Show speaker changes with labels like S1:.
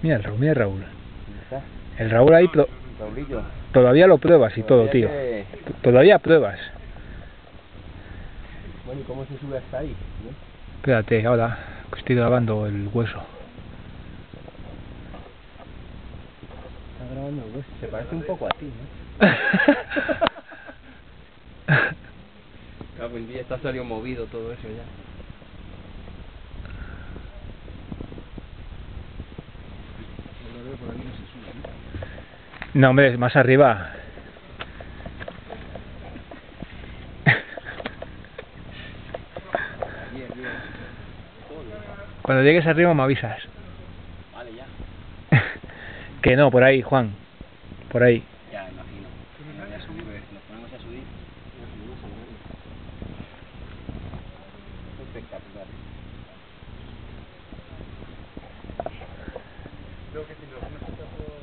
S1: Mira el Raúl.
S2: ¿Está?
S1: El Raúl ahí
S2: Raulillo.
S1: todavía lo pruebas y todo, tío. Todavía pruebas.
S2: Bueno, ¿y cómo se sube hasta ahí? ¿No?
S1: Espérate, ahora que estoy grabando el hueso.
S2: Está grabando el hueso. Se parece un poco a ti, ¿no? Claro, en día está salido movido todo eso ya. Por aquí no se sube, ¿no?
S1: No, hombre, más arriba. Cuando llegues arriba me avisas.
S2: Vale, ya.
S1: Que no, por ahí, Juan. Por ahí.
S2: Ya, imagino. Nos ponemos a subir. Espectacular. Creo que si nos